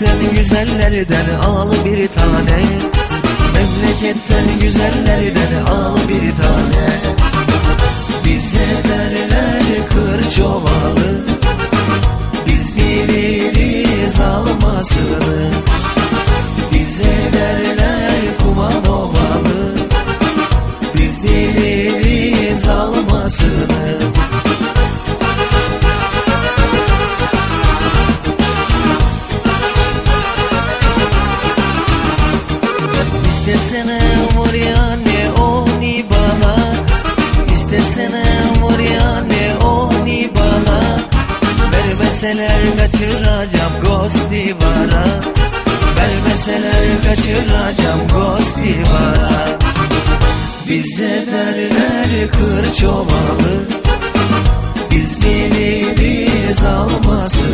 Memleketten güzellerden al bir tane, memleketten güzellerden al bir tane. Bize derler Kırçovalı, biz biliriz almasını. Bize derler Kumanovalı, biz biliriz almasını. İstesene Muryane oni bana, İstesene Muryane oni bana. Vermeseler kaçıracağım Gosti vara, vermeseler kaçıracağım Gosti vara. Bize derler Kırçovalı, biz biliriz almasın.